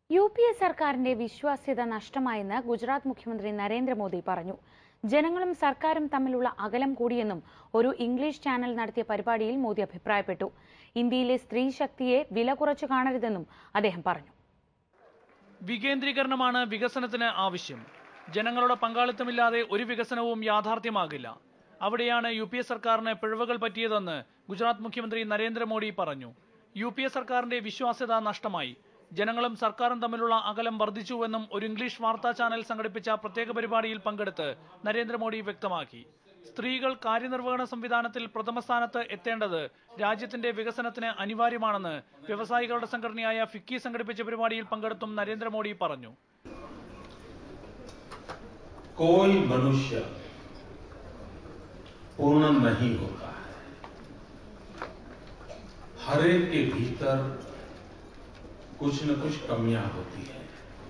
UPA സർക്കാരിന്റെ വിശ്വാസ്യത നഷ്ടമായെന്ന് ഗുജറാത്ത് മുഖ്യമന്ത്രി നരേന്ദ്രമോദി പറഞ്ഞു. ജനങ്ങളും സർക്കാരും തമ്മിലുള്ള അകലം കൂടിയെന്നും ഒരു ഇംഗ്ലീഷ് ചാനൽ നടത്തിയ പരിപാടിയിൽ മോദി അഭിപ്രായപ്പെട്ടു. ഇന്ത്യയിലെ സ്ത്രീ ശക്തിയെ വില കുറച്ചു കാണരുതെന്നും അദ്ദേഹം പറഞ്ഞു. വികേന്ദ്രീകരണമാണ് വികസനത്തിന് ആവശ്യം. ജനങ്ങളുടെ പങ്കാളിത്തമില്ലാതെ ഒരു വികസനവും യാഥാർത്ഥ്യമാകില്ല. അവിടെയാണ് UPA സർക്കാരിന് പിഴവുകൾ പറ്റിയതെന്ന് ഗുജറാത്ത് മുഖ്യമന്ത്രി നരേന്ദ്രമോദി പറഞ്ഞു. UPA സർക്കാരിന്റെ വിശ്വാസ്യത നഷ്ടമായി. ജനങ്ങളും സർക്കാരും തമ്മിലുള്ള അകലം വർദ്ധിച്ചുവെന്നും ഒരു ഇംഗ്ലീഷ് വാർത്താ ചാനൽ സംഘടിപ്പിച്ച പ്രത്യേക പരിപാടിയിൽ പങ്കെടുത്ത് നരേന്ദ്രമോദി വ്യക്തമാക്കി. സ്ത്രീകൾ കാര്യനിർവഹണ സംവിധാനത്തിൽ പ്രഥമ സ്ഥാനത്ത് എത്തേണ്ടത് രാജ്യത്തിന്റെ വികസനത്തിന് അനിവാര്യമാണെന്ന് വ്യവസായികളുടെ സംഘടനയായ ഫിക്കി സംഘടിപ്പിച്ച പരിപാടിയിൽ പങ്കെടുത്തും നരേന്ദ്രമോദി പറഞ്ഞു. कोई मनुष्य पूर्ण नहीं होता है. हर एक के भीतर कुछ न कुछ कमियां होती है.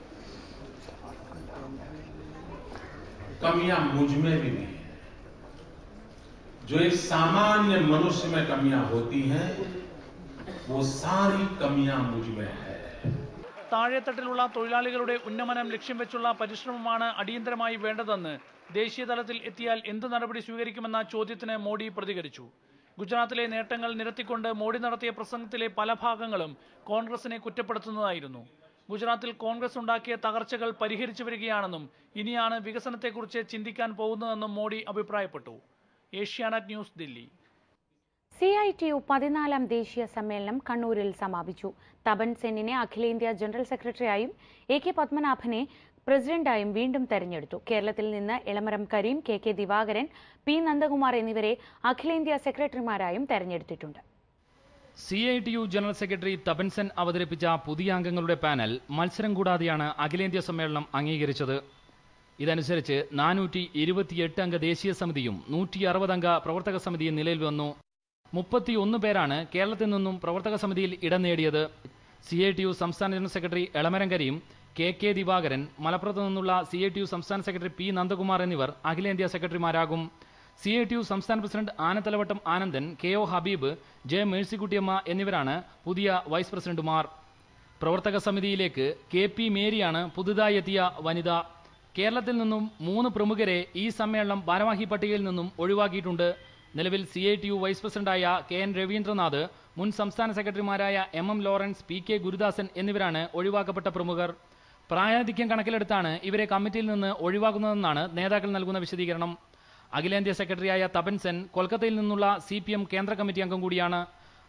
कमियां मुझ में भी है. जो एक सामान्य मनुष्य में कमियां होती हैं, वो सारी कमियां मुझ में है. താഴെത്തട്ടിലുള്ള തൊഴിലാളികളുടെ ഉന്നമനം ലക്ഷ്യം വെച്ചുള്ള പരിശ്രമമാണ് അടിയന്തരമായി വേണ്ടതെന്ന് ദേശീയ തലത്തിൽ എത്തിയാൽ എന്ത് നടപടി സ്വീകരിക്കുമെന്ന ചോദ്യത്തിന് മോദി പ്രതികരിച്ചു. ഗുജറാത്തിലെ നേട്ടങ്ങൾ നിരത്തിക്കൊണ്ട് മോദി നടത്തിയ പ്രസംഗത്തിലെ പല ഭാഗങ്ങളും കോൺഗ്രസിനെ കുറ്റപ്പെടുത്തുന്നതായിരുന്നു. ഗുജറാത്തിൽ കോൺഗ്രസ് ഉണ്ടാക്കിയ തകർച്ചകൾ പരിഹരിച്ചു വരികയാണെന്നും ഇനിയാണ് വികസനത്തെക്കുറിച്ച് ചിന്തിക്കാൻ പോകുന്നതെന്നും മോദി അഭിപ്രായപ്പെട്ടു. ഏഷ്യാനെറ്റ് ന്യൂസ്, ദില്ലി. CITU 14ാം ദേശീയ സമ്മേളനം കണ്ണൂരിൽ സമാപിച്ചു. തപൻ സെന്നിനെ അഖിലേന്ത്യാ ജനറൽ സെക്രട്ടറിയായും AK പത്മനാഭനെ പ്രസിഡന്റായും വീണ്ടും തെരഞ്ഞെടുത്തു. കേരളത്തിൽ നിന്ന് എളമരം കരീം, KK ദിവാകരൻ, P നന്ദകുമാർ എന്നിവരെ അഖിലേന്ത്യാ സെക്രട്ടറിമാരായും തെരഞ്ഞെടുത്തിട്ടുണ്ട്. CITU general secretary Tapan Sen അവതരിപ്പിച്ച പുതിയ അംഗങ്ങളുടെ പാനൽ മത്സരം കൂടാതെയാണ് അഖിലേന്ത്യാ സമ്മേളനം അംഗീകരിച്ചത്. ഇതനുസരിച്ച് 428 അംഗ ദേശീയ സമിതിയും 160 അംഗ പ്രവർത്തക സമിതിയും നിലയിൽ വന്നു. 31 പേരാണ് കേരളത്തിൽ നിന്നും പ്രവർത്തക സമിതിയിൽ ഇടം നേടിയത്. CITU സംസ്ഥാന general secretary Elamaram Kareem, KK Divakaran, മലപ്പുറത്ത് നിന്നുള്ള CITU സംസ്ഥാന സെക്രട്ടറി P നന്ദകുമാർ എന്നിവർ അഖിലേന്ത്യാ സെക്രട്ടറിമാരാകും. CITU സംസ്ഥാന president Anathalavattom Anandan, KO Habeeb, J Mercykuttyamma എന്നിവരാണ് പുതിയ വൈസ് പ്രസിഡന്റുമാർ. പ്രവർത്തക സമിതിയിലേക്ക് KP മേരിയാണ് പുതുതായി എത്തിയ വനിത. കേരളത്തിൽ നിന്നും 3 പ്രമുഖരെ ഈ സമ്മേളനം ഭാരവാഹി പട്ടികയിൽ നിന്നും ഒഴിവാക്കിയിട്ടുണ്ട്. നിലവിൽ CITU വൈസ് പ്രസിഡന്റായ KN രവീന്ദ്രനാഥ്, മുൻ സംസ്ഥാന സെക്രട്ടറിമാരായ MM ലോറൻസ്, PK ഗുരുദാസൻ എന്നിവരാണ് ഒഴിവാക്കപ്പെട്ട പ്രമുഖർ. പ്രായാധിക്യം കണക്കിലെടുത്താണ് ഇവരെ കമ്മിറ്റിയിൽ നിന്ന് ഒഴിവാക്കുന്നതെന്നാണ് നേതാക്കൾ നൽകുന്ന വിശദീകരണം. അഖിലേന്ത്യാ സെക്രട്ടറിയായ തപൻ സെൻ കൊൽക്കത്തയിൽ നിന്നുള്ള CPM കേന്ദ്ര കമ്മിറ്റി അംഗം കൂടിയാണ്.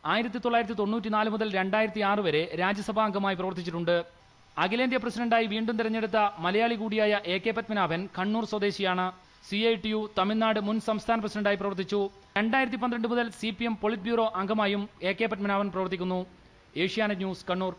1994 മുതൽ 2006 വരെ രാജ്യസഭാ അംഗമായി പ്രവർത്തിച്ചിട്ടുണ്ട്. അഖിലേന്ത്യാ പ്രസിഡന്റായി വീണ്ടും തെരഞ്ഞെടുത്ത മലയാളി കൂടിയായ AK പത്മനാഭൻ കണ്ണൂർ സ്വദേശിയാണ്. CITU തമിഴ്നാട് മുൻ സംസ്ഥാന പ്രസിഡന്റായി പ്രവർത്തിച്ചു. 2012 മുതൽ CPM പൊളിറ്റ് ബ്യൂറോ അംഗമായും AK പത്മനാഭൻ പ്രവർത്തിക്കുന്നു. ഏഷ്യാനെറ്റ് ന്യൂസ്, കണ്ണൂർ.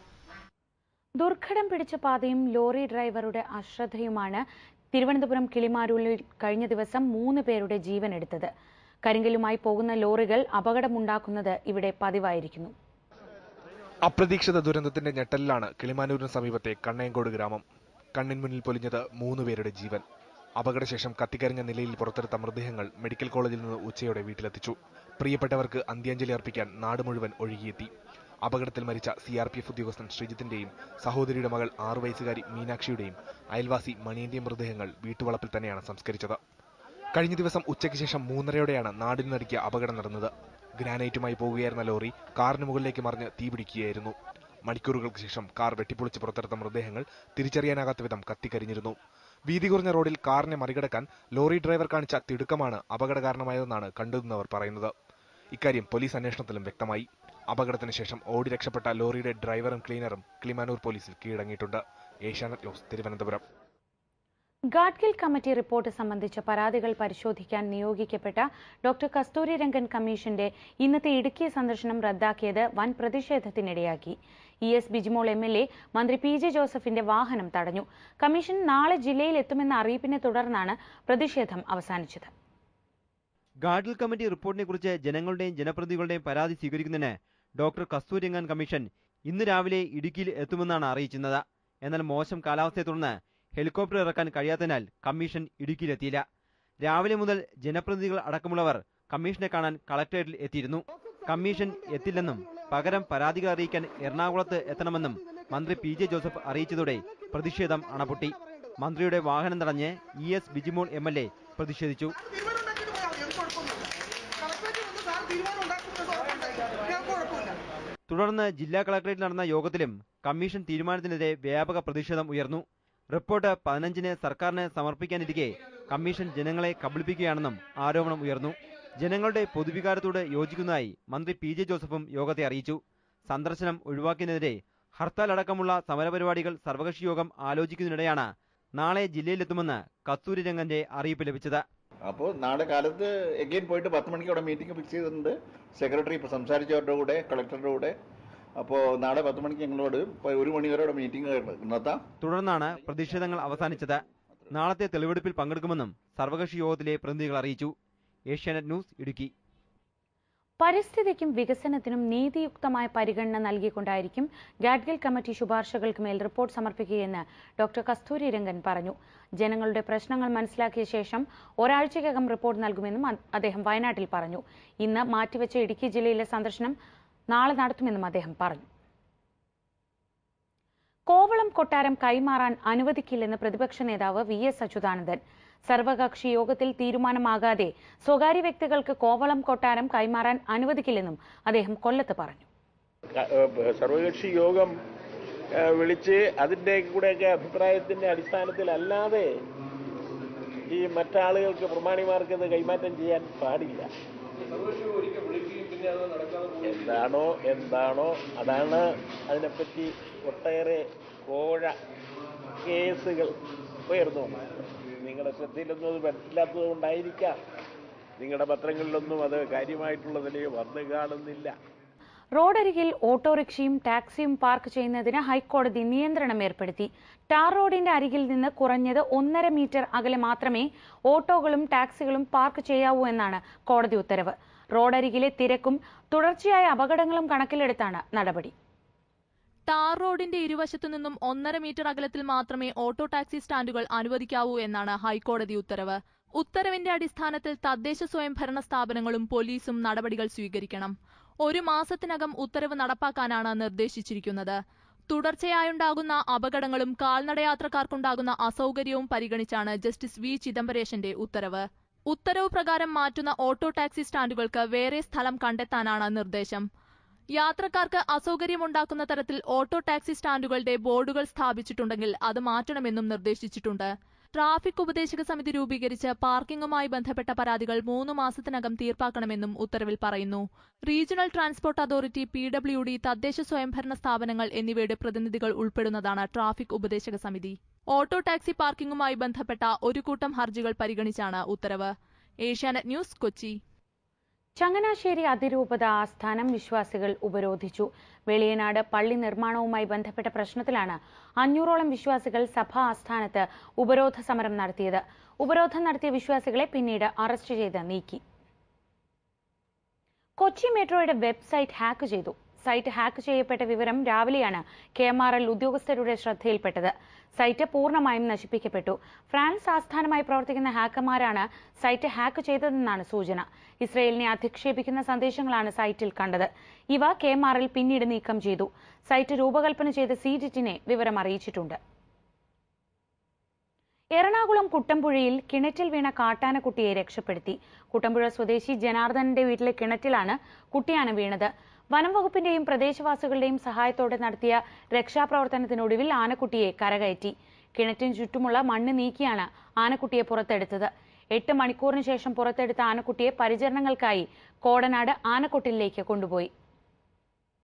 ദുർഘടം പിടിച്ച പാതയും ലോറി ഡ്രൈവറുടെ അശ്രദ്ധയുമാണ് തിരുവനന്തപുരം കിളിമാനൂരിൽ കഴിഞ്ഞ ദിവസം 3 പേരുടെ ജീവൻ എടുത്തത്. കരിങ്കല്ലുമായി പോകുന്ന ലോറികൾ അപകടമുണ്ടാക്കുന്നത് ഇവിടെ പതിവായിരിക്കുന്നു. അപ്രതീക്ഷിത ദുരന്തത്തിന്റെ ഞെട്ടലിലാണ് കിളിമാനൂരിന് സമീപത്തെ കണ്ണയങ്കോട് ഗ്രാമം. കണ്ണിൻ മുന്നിൽ പൊലിഞ്ഞത് 3 പേരുടെ ജീവൻ. അപകടശേഷം കത്തിക്കരിഞ്ഞ നിലയിൽ പുറത്തെടുത്ത മൃതദേഹങ്ങൾ മെഡിക്കൽ കോളേജിൽ നിന്ന് ഉച്ചയോടെ വീട്ടിലെത്തിച്ചു. പ്രിയപ്പെട്ടവർക്ക് അന്ത്യാഞ്ജലി അർപ്പിക്കാൻ നാട് മുഴുവൻ ഒഴുകിയെത്തി. അപകടത്തിൽ മരിച്ച CRPF ഉദ്യോഗസ്ഥൻ ശ്രീജിത്തിന്റെയും സഹോദരിയുടെ മകൾ 6 വയസ്സുകാരി മീനാക്ഷിയുടെയും അയൽവാസി മണിയന്റെയും മൃതദേഹങ്ങൾ വീട്ടുവളപ്പിൽ തന്നെയാണ് സംസ്കരിച്ചത്. കഴിഞ്ഞ ദിവസം ഉച്ചയ്ക്ക് ശേഷം 3:30യോടെയാണ് നാടിന് നടുക്കിയ അപകടം നടന്നത്. ഗ്രാനൈറ്റുമായി പോകുകയായിരുന്ന ലോറി കാറിന് മുകളിലേക്ക് മറിഞ്ഞ് തീപിടിക്കുകയായിരുന്നു. മണിക്കൂറുകൾക്ക് ശേഷം കാർ വെട്ടിപ്പൊളിച്ച് പുറത്തെടുത്ത മൃതദേഹങ്ങൾ തിരിച്ചറിയാനാകാത്ത വിധം കത്തിക്കരിഞ്ഞിരുന്നു. വീതി കുറഞ്ഞ റോഡിൽ കാറിനെ മറികടക്കാൻ ലോറി ഡ്രൈവർ കാണിച്ച തിടുക്കമാണ് അപകട കാരണമായതെന്നാണ് കണ്ടെത്തുന്നവർ പറയുന്നത്. ഇക്കാര്യം പോലീസ് അന്വേഷണത്തിലും വ്യക്തമായി. അപകടത്തിന് ശേഷം ഓടി രക്ഷപ്പെട്ട ലോറിയുടെ ഡ്രൈവറും ക്ലീനറും കിളിമാനൂർ പോലീസിൽ കീഴടങ്ങിയിട്ടുണ്ട്. Asianet news, Thiruvananthapuram. Gadgil committee report സംബന്ധിച്ച പരാതികൾ പരിശോധിക്കാൻ നിയോഗിക്കപ്പെട്ട ഡോക്ടർ കസ്തൂരി രംഗൻ കമ്മീഷന്റെ ഇന്നത്തെ ഇടുക്കി സന്ദർശനം റദ്ദാക്കിയത് വൻ പ്രതിഷേധത്തിനിടയാക്കി. ES ബിജിമോൾ MLA മന്ത്രി PJ ജോസഫിന്റെ വാഹനം തടഞ്ഞു. കമ്മീഷൻ നാളെ ജില്ലയിൽ എത്തുമെന്ന അറിയിപ്പിനെ തുടർന്നാണ് പ്രതിഷേധം അവസാനിച്ചത്. ഗാഡ്ഗിൽ കമ്മിറ്റി റിപ്പോർട്ടിനെ കുറിച്ച് ജനങ്ങളുടെയും ജനപ്രതിനിധികളുടെയും പരാതി സ്വീകരിക്കുന്നതിന് ഡോക്ടർ കസ്തൂരി രംഗൻ കമ്മീഷൻ ഇന്ന് രാവിലെ ഇടുക്കിയിൽ എത്തുമെന്നാണ് അറിയിച്ചിരുന്നത്. എന്നാൽ മോശം കാലാവസ്ഥയെ തുടർന്ന് ഹെലികോപ്റ്റർ ഇറക്കാൻ കഴിയാത്തതിനാൽ കമ്മീഷൻ ഇടുക്കിയിലെത്തിയില്ല. രാവിലെ മുതൽ ജനപ്രതിനിധികൾ അടക്കമുള്ളവർ കമ്മീഷനെ കാണാൻ കളക്ടറേറ്റിൽ എത്തിയിരുന്നു. കമ്മീഷൻ എത്തില്ലെന്നും പകരം പരാതികൾ അറിയിക്കാൻ എറണാകുളത്ത് എത്തണമെന്നും മന്ത്രി പി.ജെ. ജോസഫ് അറിയിച്ചതോടെ പ്രതിഷേധം അണപൊട്ടി. മന്ത്രിയുടെ വാഹനം തടഞ്ഞ് ES ബിജിമോൾ MLA പ്രതിഷേധിച്ചു. തുടർന്ന് ജില്ലാ കളക്ടറേറ്റിൽ നടന്ന യോഗത്തിലും കമ്മീഷൻ തീരുമാനത്തിനെതിരെ വ്യാപക പ്രതിഷേധം ഉയർന്നു. റിപ്പോർട്ട് 15-ന് സർക്കാരിന് സമർപ്പിക്കാനിരിക്കെ കമ്മീഷൻ ജനങ്ങളെ കബളിപ്പിക്കുകയാണെന്നും ആരോപണം ഉയർന്നു. ജനങ്ങളുടെ പൊതുവികാരത്തോട് യോജിക്കുന്നതായി മന്ത്രി പി.ജെ. ജോസഫും യോഗത്തെ അറിയിച്ചു. സന്ദർശനം ഒഴിവാക്കിയതിനെതിരെ ഹർത്താൽ അടക്കമുള്ള സമരപരിപാടികൾ സർവകക്ഷി യോഗം ആലോചിക്കുന്നതിനിടെയാണ് നാളെ ജില്ലയിലെത്തുമെന്ന് കസ്തൂരി രംഗന്റെ അറിയിപ്പ് ലഭിച്ചത്. അപ്പോൾ നാളെ കാലത്ത് എഗെയിൻ പോയിട്ട് 10 മണിക്ക് അവിടെ മീറ്റിംഗ് ഫിക്സ് ചെയ്തിട്ടുണ്ട്. സെക്രട്ടറി ഇപ്പോൾ സംസാരിച്ചവരുടെ കൂടെ, കളക്ടറുടെ കൂടെ. അപ്പോൾ നാളെ 10 മണിക്ക് ഞങ്ങളോട് 1 മണി വരെ അവിടെ മീറ്റിംഗ് നടത്താം. തുടർന്നാണ് പ്രതിഷേധങ്ങൾ അവസാനിച്ചത്. നാളത്തെ തെളിവെടുപ്പിൽ പങ്കെടുക്കുമെന്നും സർവകക്ഷി യോഗത്തിലെ പ്രതിനിധികൾ അറിയിച്ചു. ഏഷ്യാനെറ്റ് ന്യൂസ്, ഇടുക്കി. പരിസ്ഥിതിക്കും വികസനത്തിനും നീതിയുക്തമായ പരിഗണന നൽകിക്കൊണ്ടായിരിക്കും ഗാഡ്ഗിൽ കമ്മിറ്റി ശുപാർശകൾക്ക് മേൽ റിപ്പോർട്ട് സമർപ്പിക്കുകയെന്ന് ഡോക്ടർ കസ്തൂരി രംഗൻ പറഞ്ഞു. ജനങ്ങളുടെ പ്രശ്നങ്ങൾ മനസ്സിലാക്കിയ ശേഷം ഒരാഴ്ചയ്ക്കകം റിപ്പോർട്ട് നൽകുമെന്നും അദ്ദേഹം വയനാട്ടിൽ പറഞ്ഞു. ഇന്ന് മാറ്റിവെച്ച ഇടുക്കി ജില്ലയിലെ സന്ദർശനം നാളെ നടത്തുമെന്നും അദ്ദേഹം പറഞ്ഞു. കോവളം കൊട്ടാരം കൈമാറാൻ അനുവദിക്കില്ലെന്ന് പ്രതിപക്ഷ നേതാവ് VS അച്യുതാനന്ദൻ. സർവകക്ഷി യോഗത്തിൽ തീരുമാനമാകാതെ സ്വകാര്യ വ്യക്തികൾക്ക് കോവളം കൊട്ടാരം കൈമാറാൻ അനുവദിക്കില്ലെന്നും അദ്ദേഹം കൊല്ലത്ത് പറഞ്ഞു. സർവകക്ഷി യോഗം വിളിച്ച് അതിന്റെ കൂടെയൊക്കെ അഭിപ്രായത്തിന്റെ അടിസ്ഥാനത്തിലല്ലാതെ ഈ മറ്റാളുകൾക്ക് പ്രമാണിമാർക്ക് അത് കൈമാറ്റം ചെയ്യാൻ പാടില്ല. എന്താണോ അതാണ്. അതിനെപ്പറ്റി ഒട്ടേറെ കോഴ കേസുകൾ ഉയർന്നു. നിങ്ങളുടെ ശ്രദ്ധയിലൊന്നും അത് പറ്റില്ലാത്തത് കൊണ്ടായിരിക്കാം. നിങ്ങളുടെ പത്രങ്ങളിലൊന്നും അത് കാര്യമായിട്ടുള്ള നിലയിൽ വന്നു കാണുന്നില്ല. റോഡരികിൽ ഓട്ടോറിക്ഷയും ടാക്സിയും പാർക്ക് ചെയ്യുന്നതിന് ഹൈക്കോടതി നിയന്ത്രണം ഏർപ്പെടുത്തി. ടാർ റോഡിന്റെ അരികിൽ നിന്ന് കുറഞ്ഞത് 1.5 മീറ്റർ അകലെ മാത്രമേ ഓട്ടോകളും ടാക്സികളും പാർക്ക് ചെയ്യാവൂ എന്നാണ് കോടതി ഉത്തരവ്. റോഡരികിലെ തിരക്കും തുടർച്ചയായ അപകടങ്ങളും കണക്കിലെടുത്താണ് നടപടി. ടാർ റോഡിന്റെ ഇരുവശത്തു നിന്നും 1.5 മീറ്റർ അകലത്തിൽ മാത്രമേ ഓട്ടോ ടാക്സി സ്റ്റാൻഡുകൾ അനുവദിക്കാവൂ എന്നാണ് ഹൈക്കോടതി ഉത്തരവ്. ഉത്തരവിന്റെ അടിസ്ഥാനത്തിൽ തദ്ദേശ സ്വയംഭരണ സ്ഥാപനങ്ങളും പോലീസും നടപടികൾ സ്വീകരിക്കണം. 1 മാസത്തിനകം ഉത്തരവ് നടപ്പാക്കാനാണ് നിർദ്ദേശിച്ചിരിക്കുന്നത്. തുടർച്ചയായുണ്ടാകുന്ന അപകടങ്ങളും കാൽനടയാത്രക്കാർക്കുണ്ടാകുന്ന അസൌകര്യവും പരിഗണിച്ചാണ് ജസ്റ്റിസ് V. ചിദംബരേശന്റെ ഉത്തരവ്. ഉത്തരവ് പ്രകാരം മാറ്റുന്ന ഓട്ടോ ടാക്സി സ്റ്റാൻഡുകൾക്ക് വേറെ സ്ഥലം കണ്ടെത്താനാണ് നിർദ്ദേശം. യാത്രക്കാർക്ക് അസൌകര്യമുണ്ടാക്കുന്ന തരത്തിൽ ഓട്ടോ ടാക്സി സ്റ്റാൻഡുകളുടെ ബോർഡുകൾ സ്ഥാപിച്ചിട്ടുണ്ടെങ്കിൽ അത് മാറ്റണമെന്നും നിർദ്ദേശിച്ചിട്ടുണ്ട്. ട്രാഫിക് ഉപദേശക സമിതി രൂപീകരിച്ച് പാർക്കിംഗുമായി ബന്ധപ്പെട്ട പരാതികൾ 3 മാസത്തിനകം തീർപ്പാക്കണമെന്നും ഉത്തരവിൽ പറയുന്നു. റീജിയണൽ ട്രാൻസ്പോർട്ട് അതോറിറ്റി, PWD, തദ്ദേശ സ്വയംഭരണ സ്ഥാപനങ്ങൾ എന്നിവയുടെ പ്രതിനിധികൾ ഉൾപ്പെടുന്നതാണ് ട്രാഫിക് ഉപദേശക സമിതി. ഓട്ടോ ടാക്സി പാർക്കിംഗുമായി ബന്ധപ്പെട്ട ഒരു കൂട്ടം ഹർജികൾ പരിഗണിച്ചാണ് ഉത്തരവ്. ഏഷ്യാനെറ്റ് ന്യൂസ്, കൊച്ചി. ചങ്ങനാശ്ശേരി അതിരൂപത ആസ്ഥാനം വിശ്വാസികൾ ഉപരോധിച്ചു. വെളിയനാട് പള്ളി നിർമ്മാണവുമായി ബന്ധപ്പെട്ട പ്രശ്നത്തിലാണ് 500ഓളം വിശ്വാസികൾ സഭാ ആസ്ഥാനത്ത് ഉപരോധ സമരം നടത്തിയത്. ഉപരോധം നടത്തിയ വിശ്വാസികളെ പിന്നീട് അറസ്റ്റ് ചെയ്ത് നീക്കി. കൊച്ചി മെട്രോയുടെ വെബ്സൈറ്റ് ഹാക്ക് ചെയ്തു. സൈറ്റ് ഹാക്ക് ചെയ്യപ്പെട്ട വിവരം രാവിലെയാണ് KMRL ഉദ്യോഗസ്ഥരുടെ ശ്രദ്ധയിൽപ്പെട്ടത്. സൈറ്റ് പൂർണ്ണമായും നശിപ്പിക്കപ്പെട്ടു. ഫ്രാൻസ് ആസ്ഥാനമായി പ്രവർത്തിക്കുന്ന ഹാക്കർമാരാണ് സൈറ്റ് ഹാക്ക് ചെയ്തതെന്നാണ് സൂചന. ഇസ്രയേലിനെ അധിക്ഷേപിക്കുന്ന സന്ദേശങ്ങളാണ് സൈറ്റിൽ കണ്ടത്. ഇവ KMRL പിന്നീട് നീക്കം ചെയ്തു. സൈറ്റ് രൂപകൽപ്പന ചെയ്ത CGTനെ വിവരം അറിയിച്ചിട്ടുണ്ട്. എറണാകുളം കുട്ടമ്പുഴയിൽ കിണറ്റിൽ വീണ കാട്ടാനക്കുട്ടിയെ രക്ഷപ്പെടുത്തി. കുട്ടമ്പുഴ സ്വദേശി ജനാർദ്ദനന്റെ വീട്ടിലെ കിണറ്റിലാണ് കുട്ടിയാന വീണത്. വനം വകുപ്പിന്റെയും പ്രദേശവാസികളുടെയും സഹായത്തോടെ നടത്തിയ രക്ഷാപ്രവർത്തനത്തിനൊടുവിൽ ആനക്കുട്ടിയെ കരകയറ്റി. കിണറ്റിന് ചുറ്റുമുള്ള മണ്ണ് നീക്കിയാണ് ആനക്കുട്ടിയെ പുറത്തെടുത്തത്. 8 മണിക്കൂറിന് ശേഷം പുറത്തെടുത്ത ആനക്കുട്ടിയെ പരിചരണങ്ങൾക്കായി കോടനാട് ആനക്കൊട്ടിലേക്ക് കൊണ്ടുപോയി.